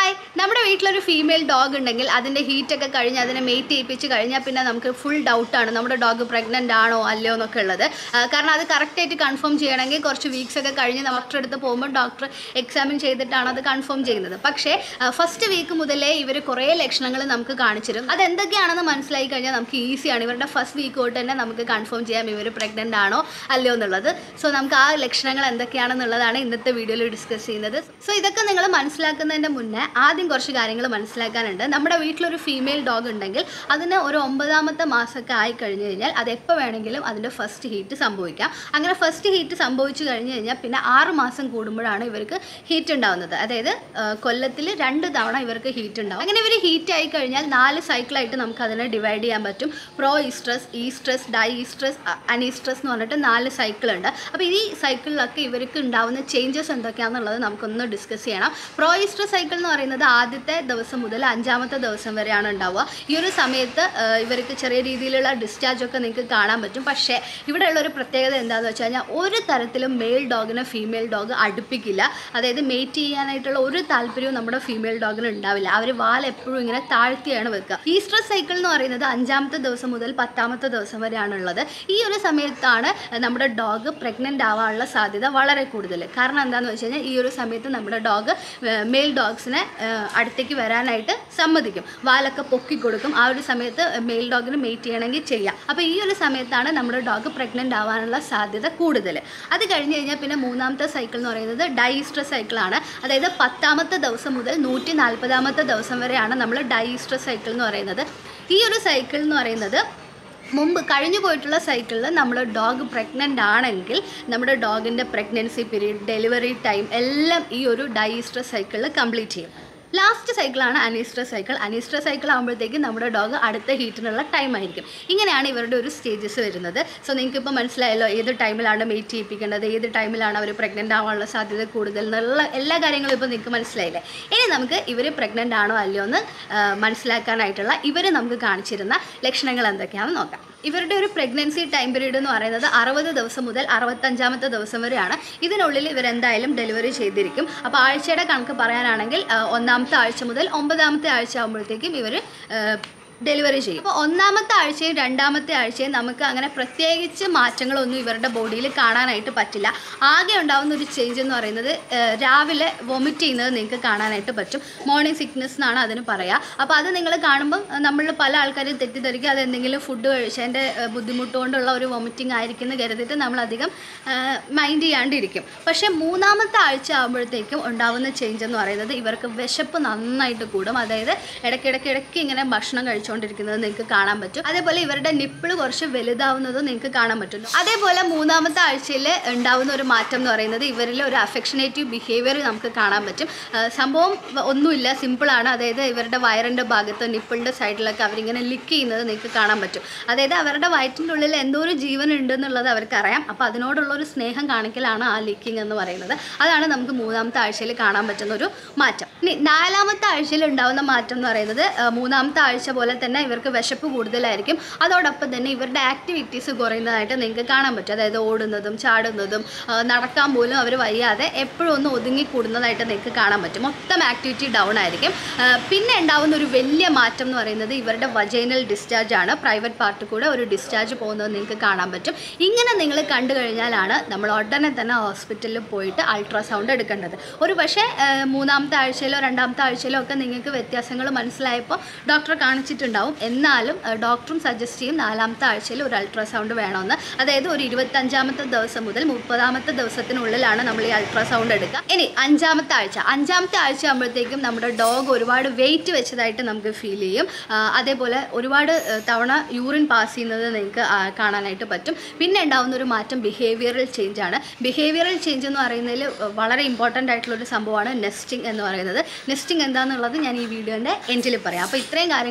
Hi, നമ്മുടെ വീട്ടിലൊരു female dog ഉണ്ടെങ്കിൽ അതിൻ്റെ ഹീറ്റൊക്കെ കഴിഞ്ഞ് അതിനെ മേറ്റ് ചെയ്യിപ്പിച്ച് കഴിഞ്ഞാൽ പിന്നെ നമുക്ക് ഫുൾ ഡൗട്ടാണ് നമ്മുടെ ഡോഗ് പ്രഗ്നൻ്റ് ആണോ അല്ലയോ എന്നൊക്കെ ഉള്ളത്. കാരണം അത് കറക്റ്റായിട്ട് കൺഫേം ചെയ്യണമെങ്കിൽ കുറച്ച് വീക്സ് ഒക്കെ കഴിഞ്ഞ് ഡോക്ടറെ അടുത്ത് പോകുമ്പോൾ ഡോക്ടർ എക്സാമിൻ ചെയ്തിട്ടാണ് അത് കൺഫേം ചെയ്യുന്നത്. പക്ഷേ ഫസ്റ്റ് വീക്ക് മുതലേ ഇവർ കുറേ ലക്ഷണങ്ങൾ നമുക്ക് കാണിച്ചിരും. അതെന്തൊക്കെയാണെന്ന് മനസ്സിലായി കഴിഞ്ഞാൽ നമുക്ക് ഈസിയാണ്. ഇവരുടെ ഫസ്റ്റ് വീക്ക് തൊട്ട് തന്നെ നമുക്ക് കൺഫേം ചെയ്യാം ഇവർ പ്രഗ്നൻ്റ് ആണോ അല്ലയോ എന്നുള്ളത്. സോ നമുക്ക് ആ ലക്ഷണങ്ങൾ എന്തൊക്കെയാണെന്നുള്ളതാണ് ഇന്നത്തെ വീഡിയോയിൽ ഡിസ്കസ് ചെയ്യുന്നത്. സോ ഇതൊക്കെ നിങ്ങൾ മനസ്സിലാക്കുന്നതിൻ്റെ മുന്നേ ആദ്യം കുറച്ച് കാര്യങ്ങൾ മനസ്സിലാക്കാനുണ്ട്. നമ്മുടെ വീട്ടിലൊരു ഫീമെയിൽ ഡോഗ് ഉണ്ടെങ്കിൽ അതിന് ഒരു 9ാമത്തെ മാസമൊക്കെ ആയി കഴിഞ്ഞ് കഴിഞ്ഞാൽ അത് എപ്പോൾ വേണമെങ്കിലും അതിൻ്റെ ഫസ്റ്റ് ഹീറ്റ് സംഭവിക്കാം. അങ്ങനെ ഫസ്റ്റ് ഹീറ്റ് സംഭവിച്ചു കഴിഞ്ഞ് കഴിഞ്ഞാൽ പിന്നെ 6 മാസം കൂടുമ്പോഴാണ് ഇവർക്ക് ഹീറ്റ് ഉണ്ടാകുന്നത്. അതായത് കൊല്ലത്തിൽ 2 തവണ ഇവർക്ക് ഹീറ്റ് ഉണ്ടാവും. അങ്ങനെ ഇവർ ഹീറ്റ് ആയി കഴിഞ്ഞാൽ 4 സൈക്കിളായിട്ട് നമുക്ക് അതിനെ ഡിവൈഡ് ചെയ്യാൻ പറ്റും. Proestrus, estrus, diestrus, anestrus എന്ന് പറഞ്ഞിട്ട് 4 സൈക്കിളുണ്ട്. അപ്പോൾ ഈ സൈക്കിളിലൊക്കെ ഇവർക്ക് ഉണ്ടാവുന്ന ചേഞ്ചസ് എന്തൊക്കെയാണെന്നുള്ളത് നമുക്കൊന്ന് ഡിസ്കസ് ചെയ്യണം. പ്രോ ഈസ്ട്രസ് സൈക്കിൾ എന്ന് പറയുന്നത് ആദ്യത്തെ ദിവസം മുതൽ 5ാമത്തെ ദിവസം വരെയാണ് ഉണ്ടാവുക. ഈ ഒരു സമയത്ത് ഇവർക്ക് ചെറിയ രീതിയിലുള്ള ഡിസ്ചാർജ് ഒക്കെ നിങ്ങൾക്ക് കാണാൻ പറ്റും. പക്ഷേ ഇവിടെയുള്ള ഒരു പ്രത്യേകത എന്താണെന്ന് വെച്ച് കഴിഞ്ഞാൽ ഒരു തരത്തിലും മെയിൽ ഡോഗിനെ ഫീമെയിൽ ഡോഗ് അടുപ്പിക്കില്ല. അതായത് മേറ്റ് ചെയ്യാനായിട്ടുള്ള ഒരു താല്പര്യവും നമ്മുടെ ഫീമെയിൽ ഡോഗിന് ഉണ്ടാവില്ല. അവർ വാൽ എപ്പോഴും ഇങ്ങനെ താഴ്ത്തിയാണ് വെക്കുക. ഈസ്ട്രസ് സൈക്കിൾ എന്ന് പറയുന്നത് 5ാമത്തെ ദിവസം മുതൽ 10ാമത്തെ ദിവസം വരെയാണുള്ളത്. ഈ ഒരു സമയത്താണ് നമ്മുടെ ഡോഗ് പ്രഗ്നൻ്റ് ആവാനുള്ള സാധ്യത വളരെ കൂടുതൽ. കാരണം എന്താണെന്ന് വെച്ച് കഴിഞ്ഞാൽ ഈ ഒരു സമയത്ത് നമ്മുടെ ഡോഗ് മെയിൽ ഡോഗ്സിനെ അടുത്തേക്ക് വരാനായിട്ട് സമ്മതിക്കും. വാലൊക്കെ പൊക്കി കൊടുക്കും. ആ ഒരു സമയത്ത് മെയിൽ ഡോഗിന് മേറ്റ് ചെയ്യണമെങ്കിൽ ചെയ്യാം. അപ്പോൾ ഈ ഒരു സമയത്താണ് നമ്മുടെ ഡോഗ് പ്രഗ്നൻ്റ് ആവാനുള്ള സാധ്യത കൂടുതൽ. അത് കഴിഞ്ഞ് കഴിഞ്ഞാൽ പിന്നെ 3ാമത്തെ സൈക്കിൾ എന്ന് പറയുന്നത് ഡൈ ഈസ്ട്രസ് സൈക്കിളാണ്. അതായത് 10ാമത്തെ ദിവസം മുതൽ 140ാമത്തെ ദിവസം വരെയാണ് നമ്മൾ ഡൈ ഈസ്ട്രസ് സൈക്കിൾ എന്ന് പറയുന്നത്. ഈ ഒരു സൈക്കിൾ എന്ന് പറയുന്നത് മുമ്പ് കഴിഞ്ഞു പോയിട്ടുള്ള സൈക്കിളിൽ നമ്മുടെ ഡോഗ് പ്രഗ്നൻ്റ് ആണെങ്കിൽ നമ്മുടെ ഡോഗിൻ്റെ പ്രഗ്നൻസി പീരീഡ്, ഡെലിവറി ടൈം എല്ലാം ഈ ഒരു ഡൈ ഈസ്ട്രസ് സൈക്കിളിൽ കംപ്ലീറ്റ് ചെയ്യും. ലാസ്റ്റ് സൈക്കിളാണ് അനീസ്ട്രസ് സൈക്കിൾ. അനീസ്ട്രസ് സൈക്കിൾ ആകുമ്പോഴത്തേക്കും നമ്മുടെ ഡോഗ് അടുത്ത ഹീറ്റിനുള്ള ടൈം ആയിരിക്കും. ഇങ്ങനെയാണ് ഇവരുടെ ഒരു സ്റ്റേജസ് വരുന്നത്. സോ നിങ്ങൾക്ക് ഇപ്പോൾ മനസ്സിലായല്ലോ ഏത് ടൈമിലാണ് മേറ്റ് ചെയ്യിപ്പിക്കേണ്ടത്, ഏത് ടൈമിലാണ് അവർ പ്രഗ്നൻ്റ് ആവാനുള്ള സാധ്യത കൂടുതൽ എന്നുള്ള എല്ലാ കാര്യങ്ങളും ഇപ്പോൾ നിങ്ങൾക്ക് മനസ്സിലായില്ലേ. ഇനി നമുക്ക് ഇവർ പ്രഗ്നൻ്റ് ആണോ അല്ലയോ എന്ന് മനസ്സിലാക്കാനായിട്ടുള്ള ഇവർ നമുക്ക് കാണിച്ചിരുന്ന ലക്ഷണങ്ങൾ എന്തൊക്കെയാണെന്ന് നോക്കാം. ഇവരുടെ ഒരു പ്രഗ്നൻസി ടൈം പീരീഡ് എന്ന് പറയുന്നത് 60 ദിവസം മുതൽ 65ാമത്തെ ദിവസം വരെയാണ്. ഇതിനുള്ളിൽ ഇവരെന്തായാലും ഡെലിവറി ചെയ്തിരിക്കും. അപ്പോൾ ആഴ്ചയുടെ കണക്ക് പറയാനാണെങ്കിൽ 1ാമത്തെ ആഴ്ച മുതൽ 9ാമത്തെ ആഴ്ച ആകുമ്പോഴത്തേക്കും ഇവർ ഡെലിവറി ചെയ്യും. അപ്പോൾ 1ാമത്തെ ആഴ്ചയും 2ാമത്തെ ആഴ്ചയും നമുക്ക് അങ്ങനെ പ്രത്യേകിച്ച് മാറ്റങ്ങളൊന്നും ഇവരുടെ ബോഡിയിൽ കാണാനായിട്ട് പറ്റില്ല. ആകെ ഉണ്ടാകുന്ന ഒരു ചേഞ്ച് എന്ന് പറയുന്നത് രാവിലെ വൊമിറ്റ് ചെയ്യുന്നത് നിങ്ങൾക്ക് കാണാനായിട്ട് പറ്റും. മോർണിംഗ് സിക്നെസ് എന്നാണ് അതിന് പറയുക. അപ്പോൾ അത് നിങ്ങൾ കാണുമ്പം നമ്മൾ പല ആൾക്കാരും തെറ്റിദ്ധരിക്കുക അത് എന്തെങ്കിലും ഫുഡ് കഴിച്ചതിൻ്റെ ബുദ്ധിമുട്ട് കൊണ്ടുള്ള ഒരു വൊമിറ്റിംഗ് ആയിരിക്കും എന്ന് കരുതിയിട്ട് നമ്മളധികം മൈൻഡ് ചെയ്യാണ്ടിരിക്കും. പക്ഷേ 3ാമത്തെ ആഴ്ച ആകുമ്പോഴത്തേക്കും ഉണ്ടാകുന്ന ചേഞ്ച് എന്ന് പറയുന്നത് ഇവർക്ക് വിശപ്പ് നന്നായിട്ട് കൂടും. അതായത് ഇടയ്ക്കിടയ്ക്ക് ഇങ്ങനെ ഭക്ഷണം ണ്ടിരിക്കുന്നത് നിങ്ങൾക്ക് കാണാൻ പറ്റും. അതേപോലെ ഇവരുടെ നിപ്പിൾ കുറച്ച് വലുതാവുന്നതും നിങ്ങൾക്ക് കാണാൻ പറ്റും. അതേപോലെ 3ാമത്തെ ആഴ്ചയിൽ ഉണ്ടാവുന്ന ഒരു മാറ്റം എന്ന് പറയുന്നത് ഇവരിൽ ഒരു അഫെക്ഷനേറ്റീവ് ബിഹേവിയർ നമുക്ക് കാണാൻ പറ്റും. സംഭവം ഒന്നുമില്ല, സിമ്പിളാണ്. അതായത് ഇവരുടെ വയറിൻ്റെ ഭാഗത്ത് നിപ്പിളിൻ്റെ സൈഡിലൊക്കെ അവരിങ്ങനെ ലിക്ക് ചെയ്യുന്നത് നിങ്ങൾക്ക് കാണാൻ പറ്റും. അതായത് അവരുടെ വയറ്റിൻ്റെ ഉള്ളിൽ എന്തോ ഒരു ജീവൻ ഉണ്ടെന്നുള്ളത് അവർക്കറിയാം. അപ്പോൾ അതിനോടുള്ളൊരു സ്നേഹം കാണിക്കലാണ് ആ ലിക്കിങ് എന്ന് പറയുന്നത്. അതാണ് നമുക്ക് 3ാമത്തെ ആഴ്ചയിൽ കാണാൻ പറ്റുന്ന ഒരു മാറ്റം. ഇനി 4ാമത്തെ ആഴ്ചയിൽ ഉണ്ടാകുന്ന മാറ്റം എന്ന് പറയുന്നത് 3ാമത്തെ ആഴ്ച പോലെ തന്നെ ഇവർക്ക് വിശപ്പ് കൂടുതലായിരിക്കും. അതോടൊപ്പം തന്നെ ഇവരുടെ ആക്ടിവിറ്റീസ് കുറയുന്നതായിട്ട് നിങ്ങൾക്ക് കാണാൻ പറ്റും. അതായത് ഓടുന്നതും ചാടുന്നതും നടക്കാൻ പോലും അവർ വയ്യാതെ എപ്പോഴും ഒന്ന് ഒതുങ്ങിക്കൂടുന്നതായിട്ട് നിങ്ങൾക്ക് കാണാൻ പറ്റും. മൊത്തം ആക്ടിവിറ്റി ഡൗൺ ആയിരിക്കും. പിന്നെ ഉണ്ടാകുന്ന ഒരു വലിയ മാറ്റം എന്ന് പറയുന്നത് ഇവരുടെ വജൈനൽ ഡിസ്ചാർജ് ആണ്. പ്രൈവറ്റ് പാർട്ടിൽ കൂടെ ഒരു ഡിസ്ചാർജ് പോകുന്നത് നിങ്ങൾക്ക് കാണാൻ പറ്റും. ഇങ്ങനെ നിങ്ങൾ കണ്ടു കഴിഞ്ഞാലാണ് നമ്മൾ ഉടനെ തന്നെ ഹോസ്പിറ്റലിൽ പോയിട്ട് അൾട്രാസൗണ്ട് എടുക്കേണ്ടത്. ഒരു പക്ഷേ 3ാമത്തെ ആഴ്ചയിലോ 2ാമത്തെ ആഴ്ചയിലോ ഒക്കെ നിങ്ങൾക്ക് വ്യത്യാസങ്ങൾ മനസ്സിലായപ്പോൾ ഡോക്ടറെ കാണിച്ചിട്ടുണ്ടാവും. എന്നാലും ഡോക്ടറും സജസ്റ്റ് ചെയ്യും 4ാമത്തെ ആഴ്ചയിൽ ഒരു അൾട്രാസൗണ്ട് വേണമെന്ന്. അതായത് ഒരു 25ാമത്തെ ദിവസം മുതൽ 30ാമത്തെ ദിവസത്തിനുള്ളിലാണ് നമ്മൾ ഈ അൾട്രാസൗണ്ട് എടുക്കുക. ഇനി 5ാമത്തെ ആഴ്ച ആകുമ്പോഴത്തേക്കും നമ്മുടെ ഡോഗ് ഒരുപാട് വെയിറ്റ് വെച്ചതായിട്ട് നമുക്ക് ഫീൽ ചെയ്യും. അതേപോലെ ഒരുപാട് തവണ യൂറിൻ പാസ് ചെയ്യുന്നത് നിങ്ങൾക്ക് കാണാനായിട്ട് പറ്റും. പിന്നെ ഉണ്ടാകുന്ന ഒരു മാറ്റം ബിഹേവിയറൽ ചേഞ്ച് ആണ്. ബിഹേവിയറൽ ചേഞ്ച് എന്ന് പറയുന്നതിൽ വളരെ ഇമ്പോർട്ടൻ്റ് ആയിട്ടുള്ളൊരു സംഭവമാണ് നെസ്റ്റിംഗ് എന്ന് പറയുന്നത്. നെസ്റ്റിംഗ് എന്താണെന്നുള്ളത് ഞാൻ ഈ വീഡിയോൻ്റെ എൻഡിൽ പറയാം. അപ്പോൾ ഇത്രയും കാര്യങ്ങളാണ്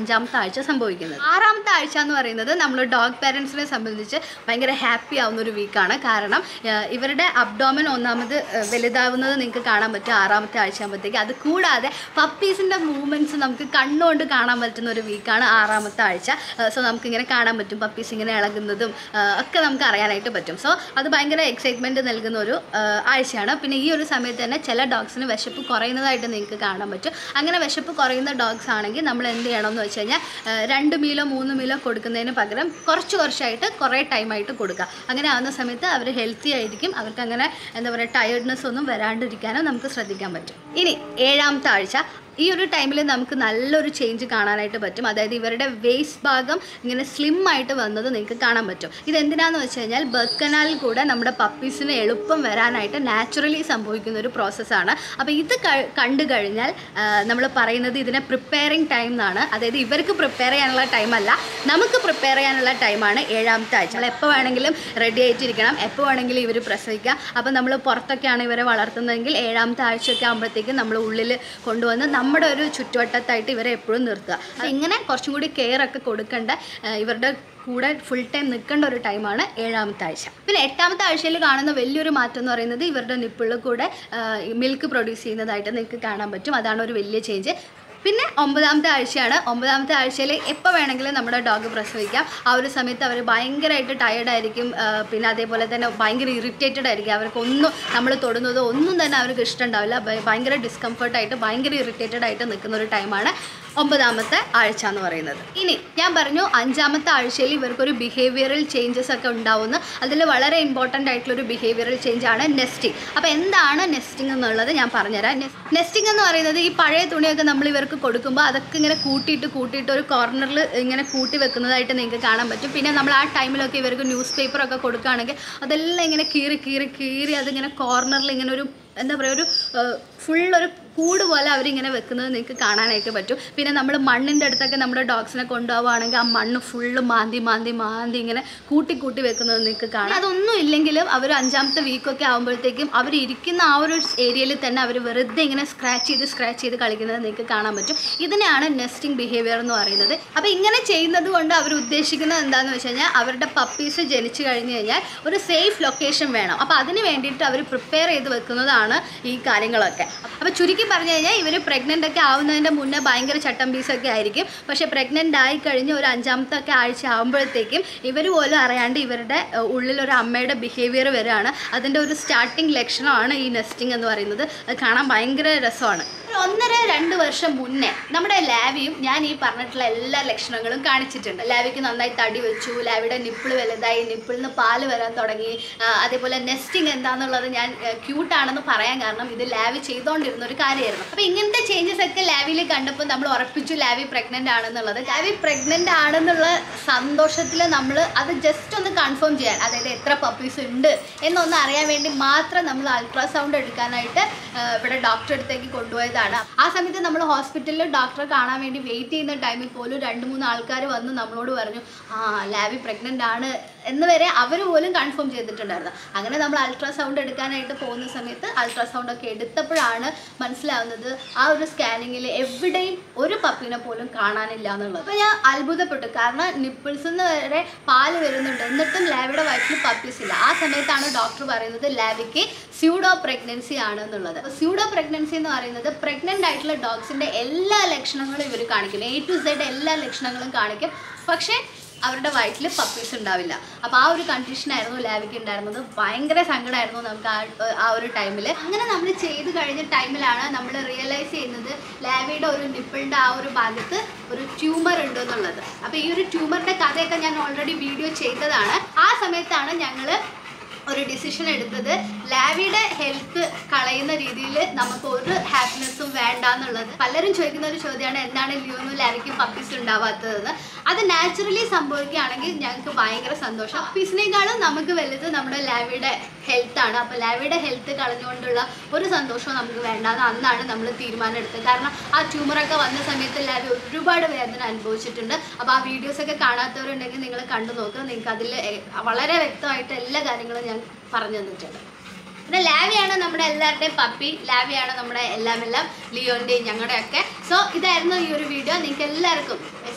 5ാമത്തെ ആഴ്ച സംഭവിക്കുന്നത്. 6ാമത്തെ ആഴ്ച എന്ന് പറയുന്നത് നമ്മൾ ഡോഗ് പാരൻസിനെ സംബന്ധിച്ച് ഭയങ്കര ഹാപ്പി ആവുന്ന ഒരു വീക്കാണ്. കാരണം ഇവരുടെ അബ്ഡോമൻ ഒന്നാമത് വലുതാവുന്നത് നിങ്ങൾക്ക് കാണാൻ പറ്റും 6ാമത്തെ ആഴ്ച ആകുമ്പോഴത്തേക്ക്. അത് കൂടാതെ പപ്പീസിൻ്റെ മൂവ്മെൻറ്റ്സ് നമുക്ക് കണ്ണുകൊണ്ട് കാണാൻ പറ്റുന്ന ഒരു വീക്കാണ് 6ാമത്തെ ആഴ്ച. സോ നമുക്കിങ്ങനെ കാണാൻ പറ്റും പപ്പീസ് ഇങ്ങനെ ഇളകുന്നതും ഒക്കെ നമുക്ക് അറിയാനായിട്ട് പറ്റും. സോ അത് ഭയങ്കര എക്സൈറ്റ്മെൻറ്റ് നൽകുന്ന ഒരു ആഴ്ചയാണ്. പിന്നെ ഈ ഒരു സമയത്ത് തന്നെ ചില ഡോഗ്സിന് വിശപ്പ് കുറയുന്നതായിട്ട് നിങ്ങൾക്ക് കാണാൻ പറ്റും. അങ്ങനെ വിശപ്പ് കുറയുന്ന ഡോഗ്സ് ആണെങ്കിൽ നമ്മൾ എന്ത് ചെയ്യണമെന്ന് വെച്ച് കഴിഞ്ഞാൽ 2 മീലോ 3 മീലോ കൊടുക്കുന്നതിന് പകരം കുറച്ചായിട്ട് കുറേ ടൈമായിട്ട് കൊടുക്കുക. അങ്ങനെ ആവുന്ന സമയത്ത് അവർ ഹെൽത്തി ആയിരിക്കും. അവർക്ക് അങ്ങനെ എന്താ പറയുക ടയർഡ്നെസ് ഒന്നും വരാണ്ടിരിക്കാനും നമുക്ക് ശ്രദ്ധിക്കാൻ പറ്റും. ഇനി 7ാമത്തെ ആഴ്ച ഈ ഒരു ടൈമിൽ നമുക്ക് നല്ലൊരു ചേഞ്ച് കാണാനായിട്ട് പറ്റും. അതായത് ഇവരുടെ വേസ്റ്റ് ഭാഗം ഇങ്ങനെ സ്ലിം ആയിട്ട് വന്നത് നിങ്ങൾക്ക് കാണാൻ പറ്റും. ഇതെന്തിനാന്ന് വെച്ച് കഴിഞ്ഞാൽ ബർത്ത് കനാലിൽ കൂടെ നമ്മുടെ പപ്പീസിന് എളുപ്പം വരാനായിട്ട് നാച്ചുറലി സംഭവിക്കുന്ന ഒരു പ്രോസസ്സാണ്. അപ്പോൾ ഇത് കണ്ടു കഴിഞ്ഞാൽ നമ്മൾ പറയുന്നത് ഇതിനെ പ്രിപ്പയറിങ് ടൈം എന്നാണ്. അതായത് ഇവർക്ക് പ്രിപ്പയർ ചെയ്യാനുള്ള ടൈമല്ല, നമുക്ക് പ്രിപ്പയർ ചെയ്യാനുള്ള ടൈമാണ് 7ാമത്തെ ആഴ്ച. നമ്മൾ എപ്പോൾ വേണമെങ്കിലും റെഡി ആയിട്ടിരിക്കണം, എപ്പോൾ വേണമെങ്കിലും ഇവർ പ്രസവിക്കാം. അപ്പോൾ നമ്മൾ പുറത്തൊക്കെയാണ് ഇവരെ വളർത്തുന്നതെങ്കിൽ 7ാമത്തെ ആഴ്ചയൊക്കെ ആകുമ്പോഴത്തേക്കും നമ്മൾ ഉള്ളിൽ കൊണ്ടുവന്ന് നമ്മുടെ ഒരു ചുറ്റുവട്ടത്തായിട്ട് ഇവരെ എപ്പോഴും നിർത്തുക. ഇങ്ങനെ കുറച്ചും കൂടി കെയർ ഒക്കെ കൊടുക്കേണ്ട, ഇവരുടെ കൂടെ ഫുൾ ടൈം നിൽക്കേണ്ട ഒരു ടൈമാണ് 7ാമത്തെ ആഴ്ച. പിന്നെ 8ാമത്തെ ആഴ്ചയിൽ കാണുന്ന വലിയൊരു മാറ്റം എന്ന് പറയുന്നത് ഇവരുടെ നിപ്പിളിൽ കൂടെ മിൽക്ക് പ്രൊഡ്യൂസ് ചെയ്യുന്നതായിട്ട് നിങ്ങൾക്ക് കാണാൻ പറ്റും. അതാണ് ഒരു വലിയ ചേഞ്ച്. പിന്നെ 9ാമത്തെ ആഴ്ചയാണ്. 9ാമത്തെ ആഴ്ചയിൽ എപ്പോൾ വേണമെങ്കിലും നമ്മുടെ ഡോഗ് പ്രസവിക്കാം. ആ ഒരു സമയത്ത് അവർ ഭയങ്കരമായിട്ട് ടയേർഡായിരിക്കും. പിന്നെ അതേപോലെ തന്നെ ഭയങ്കര ഇറിറ്റേറ്റഡ് ആയിരിക്കും. അവർക്കൊന്നും നമ്മൾ തൊടുന്നതോ ഒന്നും തന്നെ അവർക്ക് ഇഷ്ടമുണ്ടാവില്ല. ഭയങ്കര ഡിസ്കംഫർട്ടായിട്ട് ഭയങ്കര ഇറിറ്റേറ്റഡ് ആയിട്ട് നിൽക്കുന്ന ഒരു ടൈമാണ് 9ാമത്തെ ആഴ്ച എന്ന് പറയുന്നത്. ഇനി ഞാൻ പറഞ്ഞു 5ാമത്തെ ആഴ്ചയിൽ ഇവർക്കൊരു ബിഹേവിയറൽ ചേഞ്ചസ് ഒക്കെ ഉണ്ടാവുന്നു. അതിൽ വളരെ ഇമ്പോർട്ടൻ്റ് ആയിട്ടുള്ളൊരു ബിഹേവിയറൽ ചേഞ്ചാണ് നെസ്റ്റിംഗ്. അപ്പോൾ എന്താണ് നെസ്റ്റിംഗ് എന്നുള്ളത് ഞാൻ പറഞ്ഞുതരാം. നെസ്റ്റിംഗ് എന്ന് പറയുന്നത് ഈ പഴയ തുണിയൊക്കെ നമ്മൾ ഇവർക്ക് കൊടുക്കുമ്പോൾ അതൊക്കെ ഇങ്ങനെ കൂട്ടിയിട്ട് ഒരു കോർണറിൽ ഇങ്ങനെ കൂട്ടി വെക്കുന്നതായിട്ട് നിങ്ങൾക്ക് കാണാൻ പറ്റും. പിന്നെ നമ്മൾ ആ ടൈമിലൊക്കെ ഇവർക്ക് ന്യൂസ് പേപ്പറൊക്കെ കൊടുക്കുകയാണെങ്കിൽ അതെല്ലാം ഇങ്ങനെ കീറി അതിങ്ങനെ കോർണറിൽ ഇങ്ങനെ ഒരു എന്താ പറയുക ഒരു ഫുള്ളൊരു കൂട് പോലെ അവരിങ്ങനെ വെക്കുന്നത് നിങ്ങൾക്ക് കാണാനായിട്ട് പറ്റും. പിന്നെ നമ്മൾ മണ്ണിൻ്റെ അടുത്തൊക്കെ നമ്മുടെ ഡോഗ്സിനെ കൊണ്ടുപോവുകയാണെങ്കിൽ ആ മണ്ണ് ഫുള്ള് മാന്തി ഇങ്ങനെ കൂട്ടി വെക്കുന്നത് നിങ്ങൾക്ക് കാണാം. അതൊന്നും ഇല്ലെങ്കിലും അവർ 5ാമത്തെ വീക്കൊക്കെ ആകുമ്പോഴത്തേക്കും അവരിയ്ക്കുന്ന ആ ഒരു ഏരിയയിൽ തന്നെ അവർ വെറുതെ ഇങ്ങനെ സ്ക്രാച്ച് ചെയ്ത് കളിക്കുന്നത് നിങ്ങൾക്ക് കാണാൻ പറ്റും. ഇതിനെയാണ് നെസ്റ്റിംഗ് ബിഹേവിയർ എന്ന് പറയുന്നത്. അപ്പോൾ ഇങ്ങനെ ചെയ്യുന്നത് കൊണ്ട് അവർ ഉദ്ദേശിക്കുന്നത് എന്താണെന്ന് വെച്ച് കഴിഞ്ഞാൽ അവരുടെ പപ്പീസ് ജനിച്ചു കഴിഞ്ഞ് കഴിഞ്ഞാൽ ഒരു സേഫ് ലൊക്കേഷൻ വേണം. അപ്പോൾ അതിന് വേണ്ടിയിട്ട് അവർ പ്രിപ്പയർ ചെയ്ത് വെക്കുന്നതാണ് ഈ കാര്യങ്ങളൊക്കെ. അപ്പോൾ ചുരുക്കി പറഞ്ഞു കഴിഞ്ഞാൽ ഇവർ പ്രഗ്നൻ്റ് ഒക്കെ ആവുന്നതിൻ്റെ മുന്നേ ഭയങ്കര ചട്ടമ്പീസൊക്കെ ആയിരിക്കും. പക്ഷേ പ്രഗ്നൻ്റ് ആയി കഴിഞ്ഞ് ഒരു 5ാമത്തെ ഒക്കെ ആഴ്ച ആകുമ്പോഴത്തേക്കും ഇവർ പോലും അറിയാണ്ട് ഇവരുടെ ഉള്ളിലൊരു അമ്മയുടെ ബിഹേവിയർ വരികയാണ്. അതിൻ്റെ ഒരു സ്റ്റാർട്ടിങ് ലക്ഷണമാണ് ഈ നെസ്റ്റിംഗ് എന്ന് പറയുന്നത്. അത് കാണാൻ ഭയങ്കര രസമാണ്. 1.5-2 വർഷം മുന്നേ നമ്മുടെ ലാവിയും ഞാൻ ഈ പറഞ്ഞിട്ടുള്ള എല്ലാ ലക്ഷണങ്ങളും കാണിച്ചിട്ടുണ്ട്. ലാവിക്ക് നന്നായി തടി വെച്ചു, ലാവിയുടെ നിപ്പിൾ വലുതായി, നിപ്പിളിൽ നിന്ന് പാല് വരാൻ തുടങ്ങി. അതേപോലെ നെസ്റ്റിംഗ് എന്താണെന്നുള്ളത് ഞാൻ ക്യൂട്ടാണെന്ന് പറയാൻ കാരണം ഇത് ലാവി ചെയ്തുകൊണ്ടിരുന്ന ഒരു കാര്യമായിരുന്നു. അപ്പോൾ ഇങ്ങനത്തെ ചേഞ്ചസ് ഒക്കെ ലാവിയിൽ കണ്ടപ്പോൾ നമ്മൾ ഉറപ്പിച്ചു ലാവി പ്രഗ്നൻ്റ് ആണെന്നുള്ളത്. ലാവി പ്രഗ്നൻ്റ് ആണെന്നുള്ള സന്തോഷത്തിൽ നമ്മൾ അത് ജസ്റ്റ് ഒന്ന് കൺഫേം ചെയ്യാൻ, അതായത് എത്ര പപ്പീസ് ഉണ്ട് എന്നൊന്ന് അറിയാൻ വേണ്ടി മാത്രം നമ്മൾ അൾട്രാസൗണ്ട് എടുക്കാനായിട്ട് ഇവിടെ ഡോക്ടറെ അടുത്തേക്ക് കൊണ്ടുപോയതാണ്. ആ സമയത്ത് നമ്മൾ ഹോസ്പിറ്റലിൽ ഡോക്ടറെ കാണാൻ വേണ്ടി വെയിറ്റ് ചെയ്യുന്ന ടൈമിൽ പോലും 2-3 ആൾക്കാർ വന്ന് നമ്മളോട് പറഞ്ഞു ലാവി പ്രഗ്നൻ്റ് ആണ് എന്ന് വരെ അവർ പോലും കൺഫേം ചെയ്തിട്ടുണ്ടായിരുന്നു. അങ്ങനെ നമ്മൾ അൾട്രാസൗണ്ട് എടുക്കാനായിട്ട് പോകുന്ന സമയത്ത് അൾട്രാസൗണ്ട് ഒക്കെ എടുത്തപ്പോഴാണ് മനസ്സിലാവുന്നത് ആ ഒരു സ്കാനിങ്ങിൽ എവിടെയും ഒരു പപ്പീനെ പോലും കാണാനില്ല എന്നുള്ളത്. അപ്പോൾ ഞാൻ അത്ഭുതപ്പെട്ടു. കാരണം നിപ്പിൾസ് നിന്ന് വരെ പാല് വരുന്നുണ്ട്, എന്നിട്ടും ലാവിയുടെ വയറ്റിൽ പപ്പീസ് ഇല്ല. ആ സമയത്താണ് ഡോക്ടർ പറയുന്നത് ലാവിക്ക് സ്യൂഡോ പ്രഗ്നൻസി ആണ് എന്നുള്ളത്. അപ്പോൾ സ്യൂഡോ പ്രഗ്നൻസി എന്ന് പറയുന്നത് പ്രഗ്നൻ്റ് ആയിട്ടുള്ള ഡോഗ്സിൻ്റെ എല്ലാ ലക്ഷണങ്ങളും ഇവർ കാണിക്കും. A to Z എല്ലാ ലക്ഷണങ്ങളും കാണിക്കും. പക്ഷേ അവരുടെ വയറ്റിൽ പപ്പീസ് ഉണ്ടാവില്ല. അപ്പോൾ ആ ഒരു കണ്ടീഷനായിരുന്നു ലാവിക്ക് ഉണ്ടായിരുന്നത്. ഭയങ്കര സങ്കടമായിരുന്നു നമുക്ക് ആ ഒരു ടൈമിൽ. അങ്ങനെ നമ്മൾ ചെയ്ത് കഴിഞ്ഞ ടൈമിലാണ് നമ്മൾ റിയലൈസ് ചെയ്യുന്നത് ലാവിയുടെ ഒരു നിപ്പിളിൻ്റെ ആ ഒരു ഭാഗത്ത് ഒരു ട്യൂമർ ഉണ്ട് എന്നുള്ളത്. അപ്പോൾ ഈ ഒരു ട്യൂമറിൻ്റെ കഥയൊക്കെ ഞാൻ ഓൾറെഡി വീഡിയോ ചെയ്തതാണ്. ആ സമയത്താണ് ഞങ്ങൾ ഒരു ഡിസിഷൻ എടുത്തത് ലാവിയുടെ ഹെൽത്ത് കളയുന്ന രീതിയിൽ നമുക്ക് ഒരു ഹാപ്പിനെസ്സും വേണ്ട എന്നുള്ളത്. പലരും ചോദിക്കുന്ന ഒരു ചോദ്യമാണ് എന്താണ് ലിയോനും ലാവിക്കും പപ്പീസ് ഉണ്ടാവാത്തതെന്ന്. അത് നാച്ചുറലി സംഭവിക്കുകയാണെങ്കിൽ ഞങ്ങൾക്ക് ഭയങ്കര സന്തോഷം. പപ്പീസിനേക്കാളും നമുക്ക് വലുത് നമ്മുടെ ലാവിയുടെ ഹെൽത്താണ്. അപ്പോൾ ലാവിയുടെ ഹെൽത്ത് കളഞ്ഞുകൊണ്ടുള്ള ഒരു സന്തോഷവും നമുക്ക് വേണ്ടാന്ന് അന്നാണ് നമ്മൾ തീരുമാനം എടുത്തത്. കാരണം ആ ട്യൂമറൊക്കെ വന്ന സമയത്ത് ലാവി ഒരുപാട് വേദന അനുഭവിച്ചിട്ടുണ്ട്. അപ്പോൾ ആ വീഡിയോസൊക്കെ കാണാത്തവരുണ്ടെങ്കിൽ നിങ്ങൾ കണ്ടു നോക്കുക. നിങ്ങൾക്ക് അതിൽ വളരെ വ്യക്തമായിട്ട് എല്ലാ കാര്യങ്ങളും ഞാൻ പറഞ്ഞു തന്നിട്ടുണ്ട്. പിന്നെ ലാവിയാണ് നമ്മുടെ എല്ലാവരുടെയും പപ്പി, ലാവിയാണ് നമ്മുടെ എല്ലാം ലിയോൻ്റെയും ഞങ്ങളുടെയൊക്കെ. സോ ഇതായിരുന്നു ഈ ഒരു വീഡിയോ. നിങ്ങൾക്ക് എല്ലാവർക്കും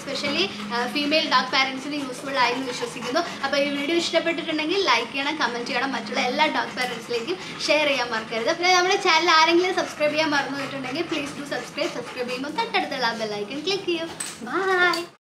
എസ്പെഷ്യലി ഫീമെയിൽ ഡോഗ് പാരൻസിന് യൂസ്ഫുൾ ആയി എന്ന് വിശ്വസിക്കുന്നു. അപ്പോൾ ഈ വീഡിയോ ഇഷ്ടപ്പെട്ടിട്ടുണ്ടെങ്കിൽ ലൈക്ക് ചെയ്യണം, കമൻറ്റ് ചെയ്യണം, മറ്റുള്ള എല്ലാ ഡോഗ് പാരൻസിലേക്കും ഷെയർ ചെയ്യാൻ മറക്കരുത്. പിന്നെ നമ്മുടെ ചാനൽ ആരെങ്കിലും സബ്സ്ക്രൈബ് ചെയ്യാൻ മറന്നു പോയിട്ടുണ്ടെങ്കിൽ പ്ലീസ് ഡു സബ്സ്ക്രൈബ് ചെയ്യുമ്പോൾ തൊട്ടടുത്തുള്ള ബെൽ ഐക്കൺ ക്ലിക്ക് ചെയ്യൂ. ബൈ.